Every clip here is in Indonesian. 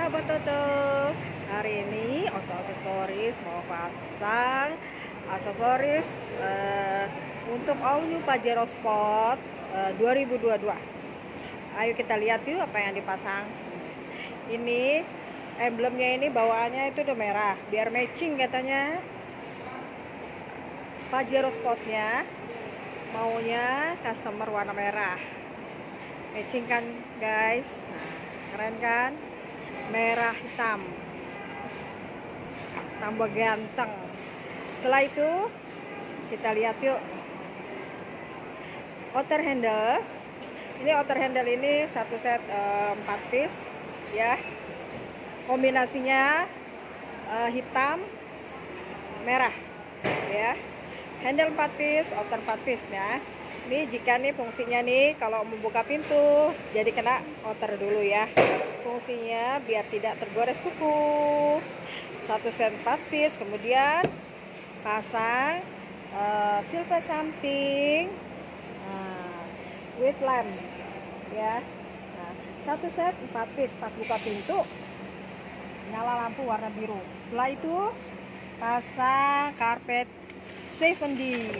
sahabat Toto, hari ini Auto Aksesoris mau pasang aksesoris untuk all new Pajero Sport 2022. Ayo kita lihat yuk apa yang dipasang. Ini emblemnya, ini bawaannya itu udah merah, biar matching katanya. Pajero Sportnya maunya customer warna merah, matching kan guys. Nah, keren kan, merah hitam, tambah ganteng. Setelah itu kita lihat yuk outer handle. Ini outer handle ini satu set 4 piece ya, kombinasinya hitam merah ya. Handle 4 piece, outer 4 piece ya. Ini jika nih fungsinya nih kalau membuka pintu, jadi kena outer dulu ya. Fungsinya biar tidak tergores kuku. Satu set 4 piece, kemudian pasang silver samping with lamp ya. Nah, satu set 4 piece, pas buka pintu nyala lampu warna biru. Setelah itu pasang karpet 7D.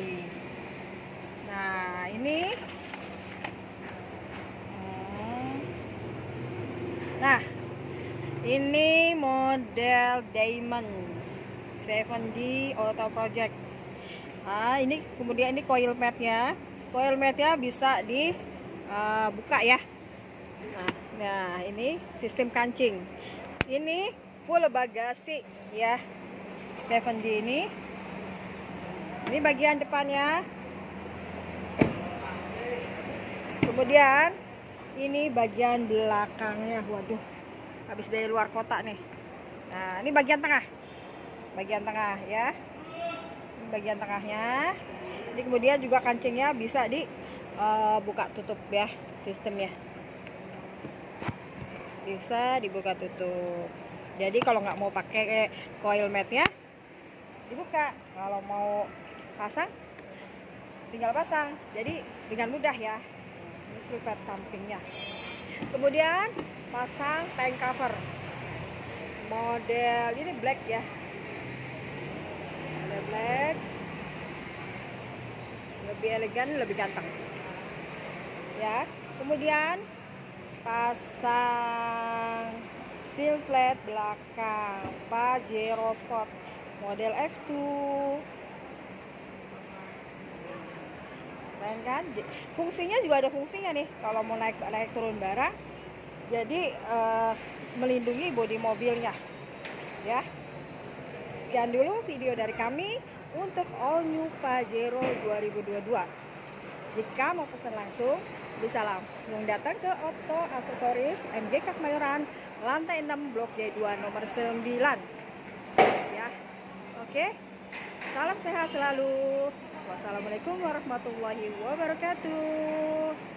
Nah, ini ini model Diamond 7D Auto Project. Nah, ini kemudian ini coil matnya. Coil matnya bisa dibuka ya. Nah, ini sistem kancing. Ini full bagasi ya. 7D ini. Ini bagian depannya. Kemudian ini bagian belakangnya. Waduh, habis dari luar kota nih. Nah, ini bagian tengah. Bagian tengah ya. Ini bagian tengahnya. Ini kemudian juga kancingnya bisa dibuka tutup ya, sistemnya. Bisa dibuka tutup. Jadi kalau nggak mau pakai coil matnya, dibuka. Kalau mau pasang, tinggal pasang. Jadi dengan mudah ya. Ini silver sampingnya. Kemudian pasang tank cover. Model ini black ya. Model black. Lebih elegan, lebih ganteng. Ya. Kemudian pasang seal plate belakang Pajero Sport model F2. Keren kan? Fungsinya juga ada fungsinya nih kalau mau naik turun barang, jadi melindungi bodi mobilnya ya. Sekian dulu video dari kami untuk all new Pajero 2022. Jika mau pesan langsung, bisa langsung datang ke Auto Aksesoris MGK Kemayoran, lantai 6 Blok J2 nomor 9 ya. Oke, salam sehat selalu. Wassalamualaikum warahmatullahi wabarakatuh.